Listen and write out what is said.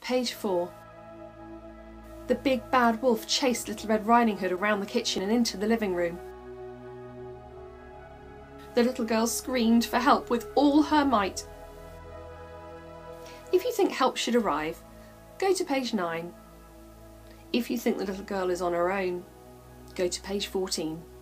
Page 4. The big bad wolf chased Little Red Riding Hood around the kitchen and into the living room. The little girl screamed for help with all her might. If you think help should arrive, go to page 9. If you think the little girl is on her own, go to page 14.